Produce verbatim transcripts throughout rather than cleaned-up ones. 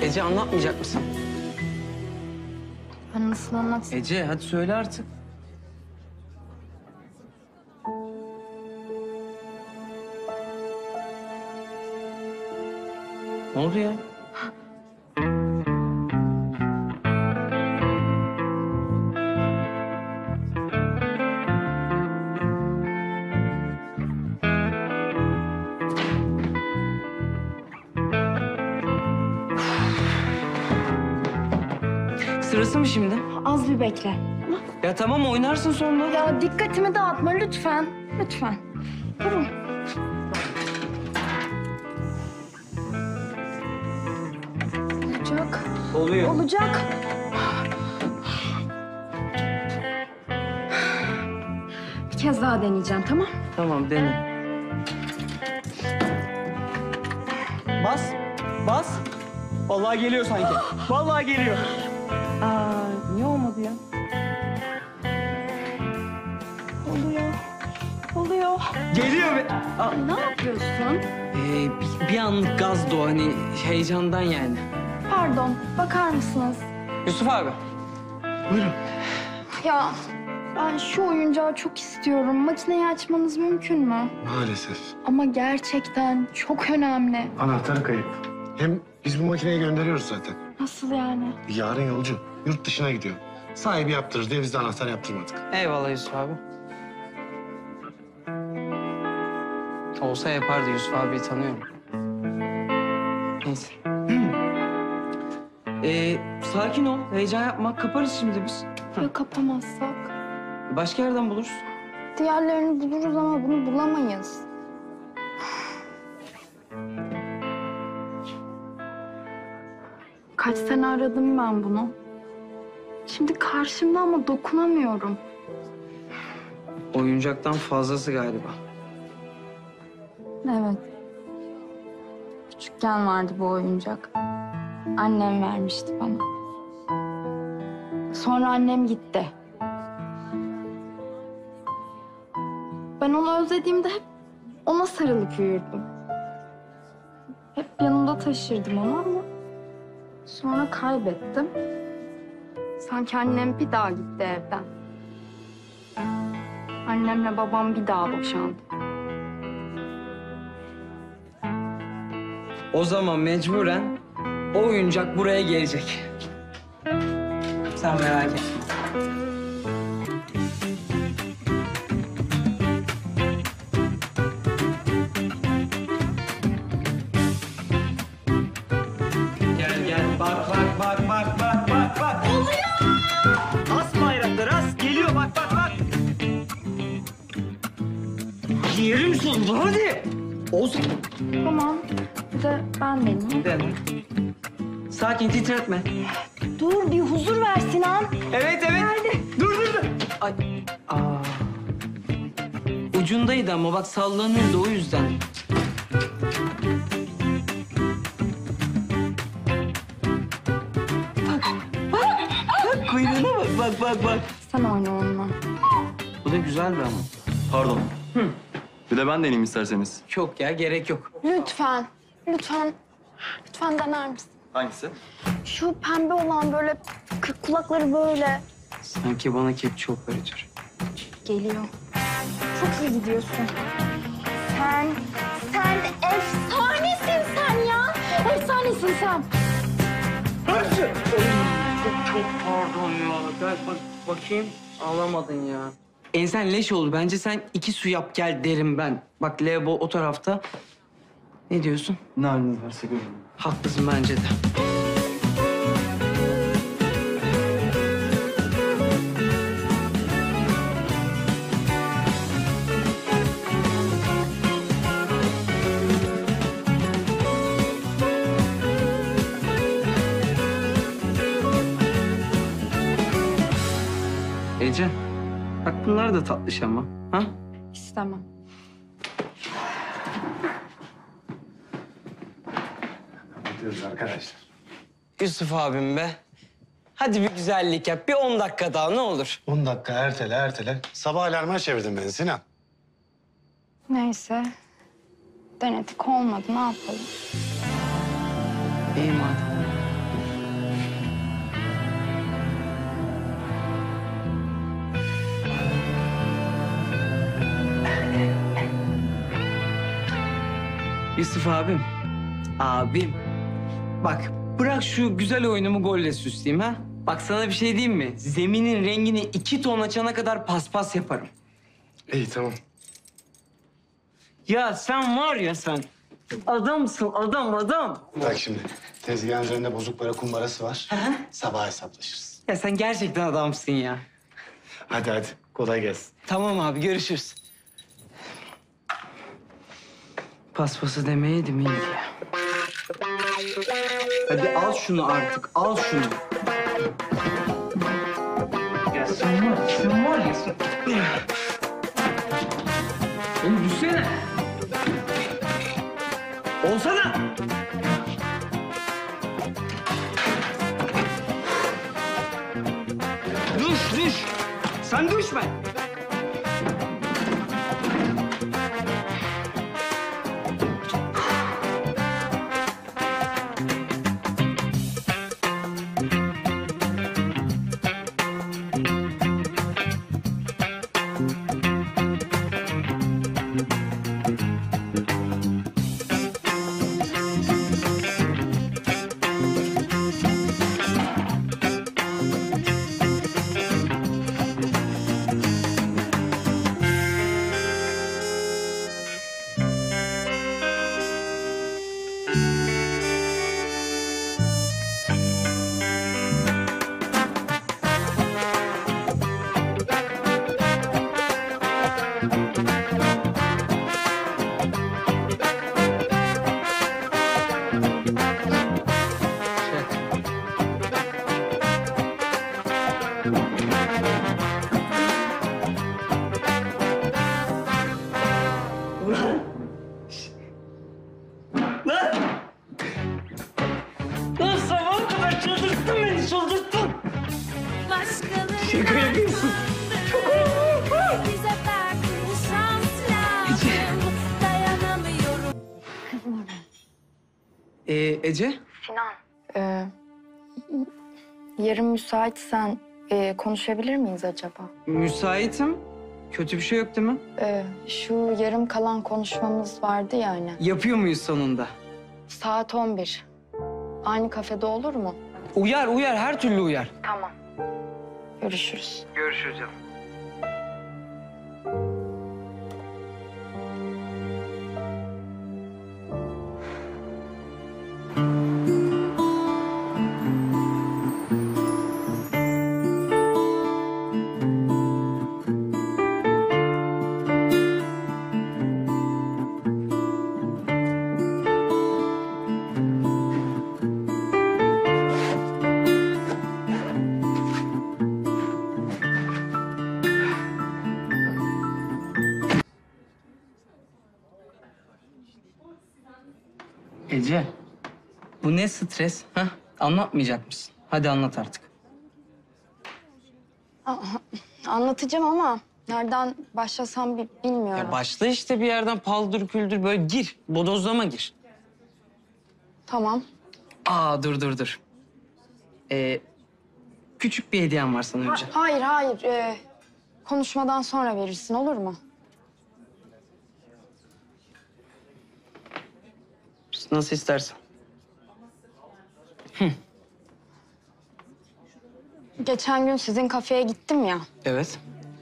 Ece anlatmayacak mısın? Ben nasıl anlatsam? Ece hadi söyle artık. Ne oldu ya? Sırası mı şimdi? Az bir bekle. Ya tamam oynarsın sonra. Ya dikkatimi dağıtma lütfen. Lütfen. Durun. Olacak. Oluyor. Olacak. Bir kez daha deneyeceğim, tamam? Tamam dene. Bas, bas. Vallahi geliyor sanki. Vallahi geliyor. Aa, niye olmadı ya? Oluyor. Oluyor. Geliyor be. Aa, Ne yapıyorsun? Ee, bir, bir anlık gazdı o hani heyecandan yani. Pardon, bakar mısınız? Yusuf abi. Buyurun. Ya ben şu oyuncağı çok istiyorum. Makineyi açmanız mümkün mü? Maalesef. Ama gerçekten çok önemli. Anahtarı kayıp. Hem biz bu makineyi gönderiyoruz zaten. Nasıl yani? Yarın yolcu. Yurt dışına gidiyor. Sahibi yaptırır diye biz de anahtar yaptırmadık. Eyvallah Yusuf abi. Olsa yapardı, Yusuf abiyi tanıyorum. Neyse. ee, sakin ol, heyecan yapma. Kaparız şimdi biz. Ya kapamazsak? Başka yerden buluruz. Diğerlerini buluruz ama bunu bulamayız. Kaç sene aradım ben bunu. Şimdi karşımda ama dokunamıyorum. Oyuncaktan fazlası galiba. Evet. Küçükken vardı bu oyuncak. Annem vermişti bana. Sonra annem gitti. Ben onu özlediğimde hep ona sarılıp uyurdum. Hep yanımda taşırdım onu ama sonra kaybettim. Sanki annem bir daha gitti evden. Annemle babam bir daha boşandı. O zaman mecburen o oyuncak buraya gelecek. Sen merak etme. Gel gel bak bak bak bak bak bak bak. oluyor. As bayrakları as. Geliyor bak bak bak. Yerim sonunda hadi. Olsun. Tamam. Bir de ben deneyeyim. Dene. Sakin titretme. Dur bir huzur ver Sinan. Evet evet. Nerede? Dur dur dur. Ay. Aa. Ucundaydı ama bak sallanıyordu o yüzden. Bak. Bak. Bak kuyruğuna bak bak bak bak. Sen oyna onunla. Bu da güzeldi ama. Pardon. Bir de ben deneyeyim isterseniz. Yok ya gerek yok. Lütfen. Lütfen. Lütfen dener misin? Hangisi? Şu pembe olan böyle kırk kulakları böyle Sanki bana kepçe operatörü. geliyor. Çok iyi gidiyorsun. Sen, sen efsanesin sen ya. Efsanesin sen. Çok çok pardon ya. Gel bak bakayım. Ağlamadın ya. Ensen leş oldu. Bence sen iki su yap gel derim ben. Bak lavabo o tarafta. Ne diyorsun? Ne haliniz varsa görün. Haklısın bence de. Ece, bak bunlar da tatlış ama. Ha? İstemem. Gidiyoruz arkadaşlar. Yusuf abim be. Hadi bir güzellik yap. Bir on dakika daha ne olur. On dakika ertele ertele. Sabah alarmına çevirdim beni Sinan. Neyse. Denedik olmadı ne yapalım? İyi madem. Yusuf abim. Abim. Bak bırak şu güzel oyunumu golle süsleyeyim ha. Bak sana bir şey diyeyim mi? Zeminin rengini iki ton açana kadar paspas yaparım. İyi tamam. Ya sen var ya sen. Adamsın adam adam. Bak şimdi tezgahın üzerinde bozuk para kumbarası var. Sabah hesaplaşırız. Ya sen gerçekten adamsın ya. Hadi hadi kolay gelsin. Tamam abi görüşürüz. Paspası demeyeydim iyiydi ya. Hadi al şunu artık, al şunu. Ya sen var, sen var ya sen. Oğlum düşsene. Olsana. Düş, düş. Sen düşme. Lan sabaha kadar çıldırttın beni, çıldırttın. Şaka yapıyorsun. Bize farklı şans lazım. Dayanamıyorum. Ee, Ece? Ee, yarın müsaitsen e, konuşabilir miyiz acaba? Müsaitim. Kötü bir şey yok değil mi? Ee, şu yarım kalan konuşmamız vardı ya hani. Yapıyor muyuz sonunda? Saat on bir. Aynı kafede olur mu? Uyar, uyar. Her türlü uyar. Tamam. Görüşürüz. Görüşürüz canım. Ece, bu ne stres? Ha? Anlatmayacak mısın? Hadi anlat artık. Anlatacağım ama nereden başlasam bi- bilmiyorum. Ya başla işte bir yerden paldır küldür böyle gir. Bodozlama gir. Tamam. Aa dur dur dur. Ee, küçük bir hediyem var sana önce. Hayır, hayır. Ee, konuşmadan sonra verirsin, olur mu? Nasıl istersen. Geçen gün sizin kafeye gittim ya. Evet.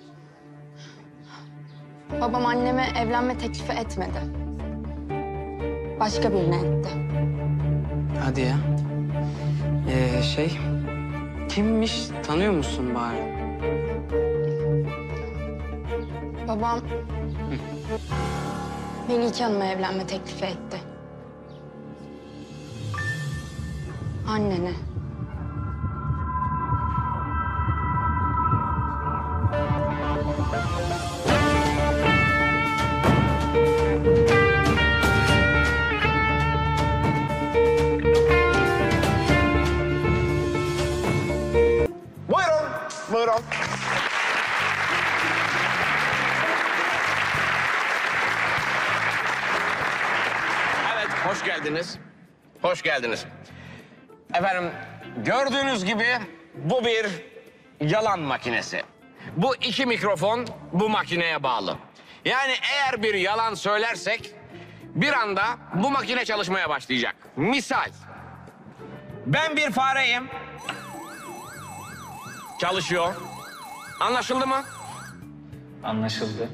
Babam anneme evlenme teklifi etmedi. Başka birine etti. Hadi ya. Ee, şey... Kimmiş? Tanıyor musun bari? Babam Melike Hanım'a evlenme teklifi etti. Annene. Buyurun, buyurun. Evet, hoş geldiniz. Hoş geldiniz. Efendim, gördüğünüz gibi bu bir yalan makinesi. Bu iki mikrofon bu makineye bağlı. Yani eğer bir yalan söylersek bir anda bu makine çalışmaya başlayacak. Misal, ben bir fareyim. Çalışıyor. Anlaşıldı mı? Anlaşıldı.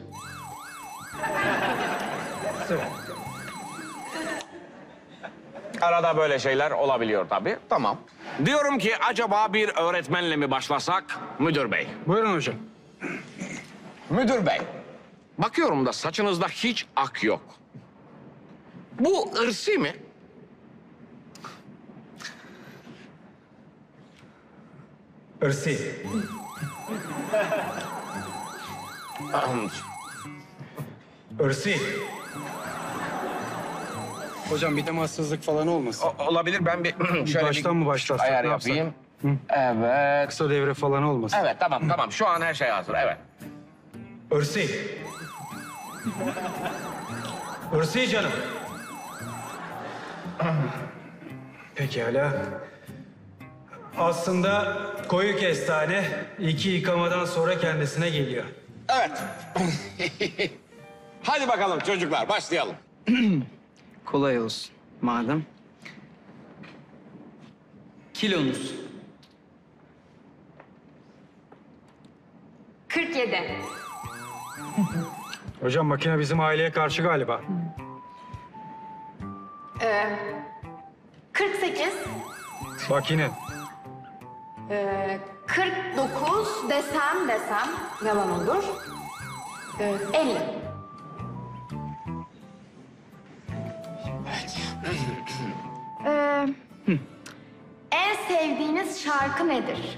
Arada böyle şeyler olabiliyor tabii. Tamam. Diyorum ki acaba bir öğretmenle mi başlasak müdür bey? Buyurun hocam. Müdür bey, bakıyorum da saçınızda hiç ak yok. Bu ırsi mi? Irsi. Irsi. Hocam bir temassızlık falan olmasın? O- olabilir, ben bir şöyle Baştan bir mı başlatsak, ayar ne yapsak? yapayım. Evet. Kısa devre falan olmasın? Evet, tamam, tamam. Şu an her şey hazır, evet. Irsi. Irsi canım. Pekala. Aslında koyu kestane iki yıkamadan sonra kendisine geliyor. Evet. Hadi bakalım çocuklar, başlayalım. Kolay olsun madem. Kilonuz. kırk yedi. Hocam makine bizim aileye karşı galiba. kırk sekiz. Makine. kırk dokuz desem desem yalan olur. Ee, elli. Ee, en sevdiğiniz şarkı nedir?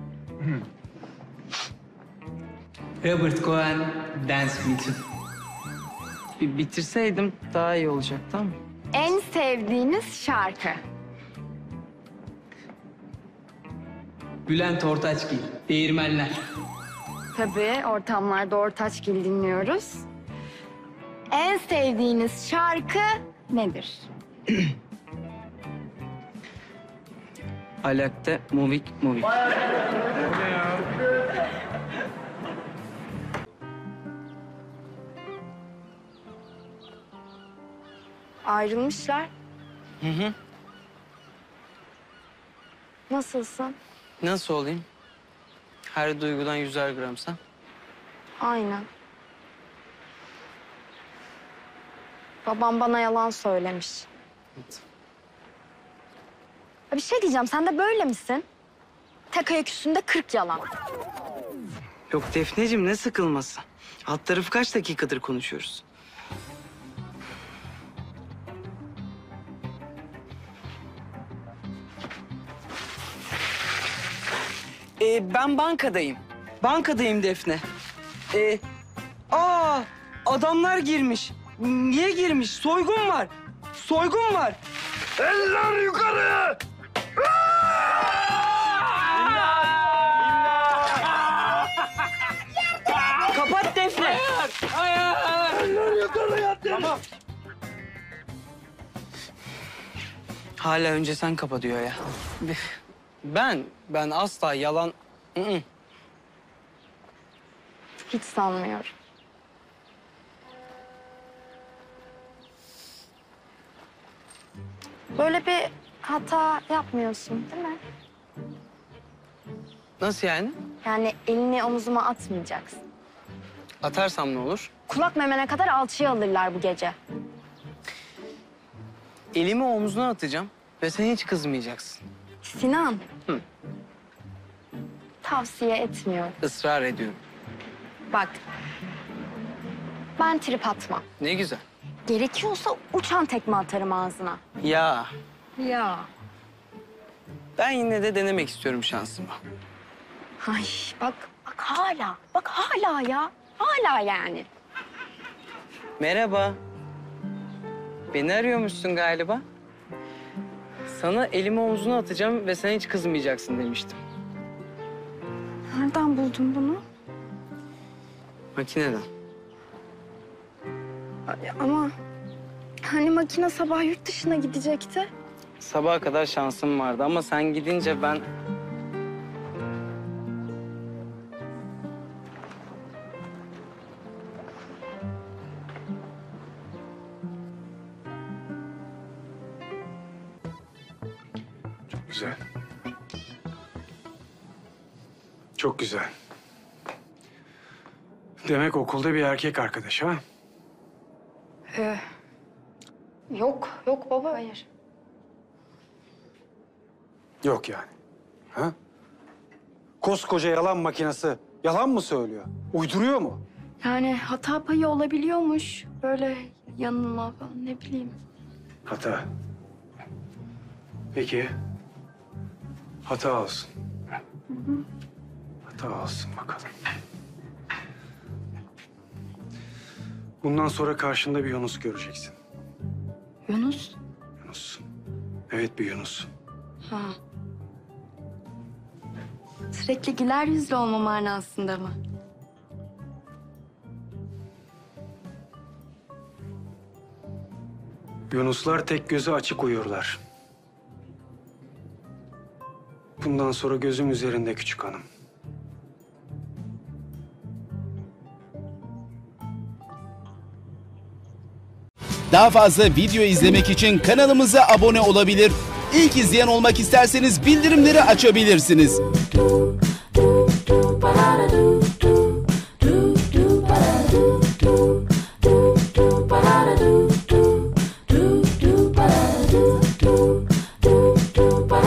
Robert Cohen, Dance With You. Bir bitirseydim daha iyi olacaktı ama. En sevdiğiniz şarkı? Bülent Ortaçgil, Değirmenler. Tabii ortamlarda Ortaçgil dinliyoruz. En sevdiğiniz şarkı nedir? Alak'ta Movik Movik. Ayrılmışlar. Hı hı. Nasılsın? Nasıl olayım? Her duygudan yüzer gramsa. Aynen. Babam bana yalan söylemiş. Evet. Ya bir şey diyeceğim, sen de böyle misin? Tek ayak üstünde kırk yalan. Yok Defneciğim ne sıkılması? Alt tarafı kaç dakikadır konuşuyoruz? Ee, ben bankadayım. Bankadayım Defne. Ee, aa, adamlar girmiş. Niye girmiş? Soygun var. Soygun var. Eller yukarı! Kapat Defne. Tamam. Hala önce sen kapa diyor ya. Ben, ben asla yalan... Hı hı. Hiç sanmıyorum. Böyle bir hata yapmıyorsun değil mi? Nasıl yani? Yani elini omuzuma atmayacaksın. Atarsam ne olur? Kulak memene kadar alçıya alırlar bu gece. Elimi omzuna atacağım ve sen hiç kızmayacaksın. Sinan. Hı. Tavsiye etmiyorum. Israr ediyorum. Bak. Ben trip atmam. Ne güzel. Gerekiyorsa uçan tekme atarım ağzına. Ya Ya. ben yine de denemek istiyorum şansımı. Ay bak, bak hala. Bak hala ya. Hala yani. Merhaba. Beni arıyormuşsun galiba. Sana elimi omzuna atacağım ve sen hiç kızmayacaksın demiştim. Nereden buldun bunu? Makineden. Ay, ama hani makine sabah yurt dışına gidecekti. Sabaha kadar şansım vardı ama sen gidince ben... güzel. Çok güzel. Demek okulda bir erkek arkadaş ha? Ee, yok, yok baba, hayır. Yok yani. Ha? Koskoca yalan makinesi yalan mı söylüyor? Uyduruyor mu? Yani hata payı olabiliyormuş. Böyle yanılma falan, ne bileyim. Hata. Peki. Hata olsun. Hata olsun bakalım. Bundan sonra karşında bir Yunus göreceksin. Yunus? Yunus. Evet, bir Yunus. Ha. Sürekli güler yüzlü olma manasında mı? Yunuslar tek gözü açık uyurlar. Bundan sonra gözüm üzerinde küçük hanım. Daha fazla video izlemek için kanalımıza abone olabilir. İlk izleyen olmak isterseniz bildirimleri açabilirsiniz.